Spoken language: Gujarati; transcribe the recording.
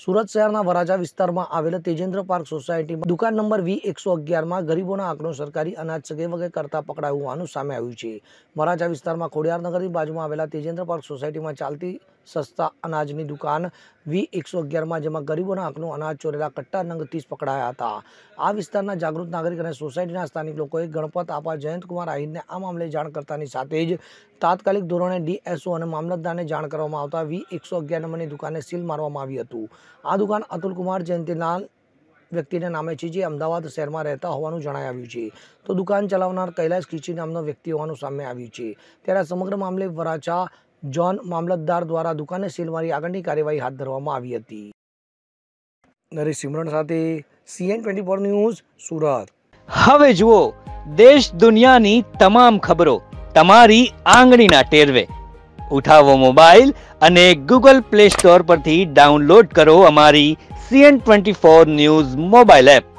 સુરત શહેરના વરાછા વિસ્તારમાં આવેલ તેજેન્દ્ર પાર્ક સોસાયટીમાં દુકાન નંબર V111માં ગરીબોના આંકડો સરકારી અનાજ સગે વગે કરતા પકડાયું હોવાનું સામે આવ્યું છે। વરાછા વિસ્તારમાં ખોડિયારનગરની બાજુમાં આવેલા તેજેન્દ્ર પાર્ક સોસાયટીમાં ચાલતી સસ્તા અનાજની દુકાન V111માં જેમાં ગરીબોના આંકડો અનાજ ચોરેલા કટ્ટા નંગ 30 પકડાયા હતા। આ વિસ્તારના જાગૃત નાગરિક અને સોસાયટીના સ્થાનિક લોકોએ ગણપત આપા જયંતકુમાર આહિરને આ મામલે જાણ કરતાની સાથે જ તાત્કાલિક ધોરણે DSO અને મામલતદારને જાણ કરવામાં આવતા V111 નંબરની દુકાને સીલ મારવામાં આવી હતું। આ દુકાન અતુલકુમાર જયંતીલાલ વ્યક્તિના નામે છે, જે અમદાવાદ શહેરમાં રહેતા હોવાનું જણાઈ આવ્યું છે। તો દુકાન ચલાવનાર કૈલાશ ખીચી નામનો વ્યક્તિ હોવાનું સામે આવ્યું છે। ત્યારે આ સમગ્ર મામલે વરાછા જોન મામલતદાર દ્વારા દુકાને સીલ મારી આગળની કાર્યવાહી હાથ ધરવામાં આવી હતી। નરેશ સિમરણ સાથે CN24 ન્યૂઝ સુરત। હવે જુઓ દેશ દુનિયાની તમામ ખબરો તમારી આંગળીના ટેરવે। ઉઠાવો મોબાઈલ અને Google Play Store પરથી ડાઉનલોડ કરો અમારી CN24 ન્યૂઝ મોબાઈલ એપ।